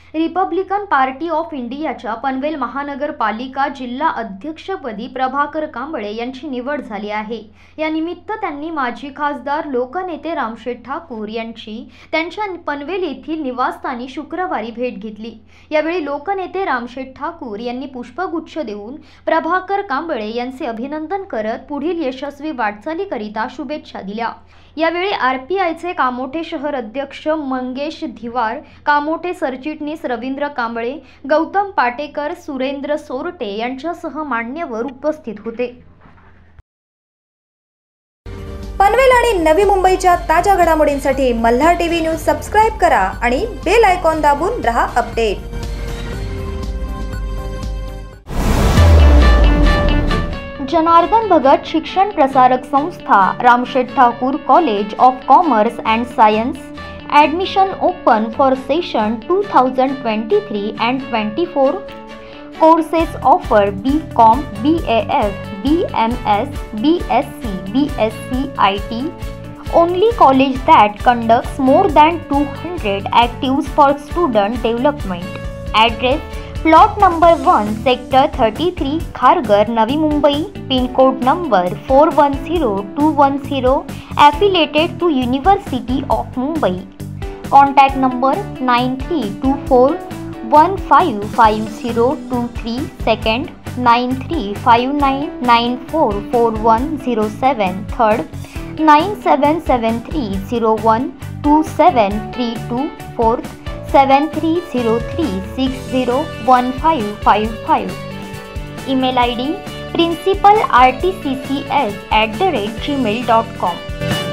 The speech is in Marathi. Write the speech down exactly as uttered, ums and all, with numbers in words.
रिपब्लिकन पार्टी ऑफ इंडियाच्या पनवेल महानगरपालिका जिल्हा अध्यक्षपदी प्रभाकर कांबळे यांची निवड झाली आहे। या निमित्त त्यांनी माजी खासदार लोकनेते रामशेठ ठाकूर यांची त्यांच्या पनवेल येथील निवासस्थानी शुक्रवारी भेट घेतली। यावेळी लोकनेते रामशेठ ठाकूर यांनी पुष्पगुच्छ देऊन प्रभाकर कांबळे यांचे अभिनंदन करत पुढील यशस्वी वाटचालीकरिता शुभेच्छा दिल्या। यावेळी आरपीआयचे कामोठे शहर अध्यक्ष मंगेश धिवार, कामोठे सरचिटणीस रवींद्र कांबळे, गौतम पाटेकर, सुरेंद्र सोरटे यांच्यासह मान्यवर उपस्थित होते। पनवेल आणि नवी मुंबईच्या ताज्या घडामोडींसाठी मल्हार टीव्ही न्यूज सबस्क्राइब करा आणि बेल आयकॉन दाबून रहा update. Janardan Bhagat Shikshan Prasarak Sanstha, Ramsheth Thakur college of commerce and science, admission open for session two thousand twenty-three and twenty-four. Courses offer B Com, B A F, B M S, B S c, B S c I T. Only college that conducts more than two hundred activities for student development. Address: Plot number one, Sector thirty-three, Kharghar, Navi Mumbai. Pin code number four one zero two one zero. Affiliated to University of Mumbai. Contact number nine three two four one five five zero two three. Second, nine three five nine nine four four one zero seven. Third, nine seven seven three zero one two seven three two. Fourth, seven three zero three six zero one five five five. Email I D principal r t c c s at the rate gmail dot com.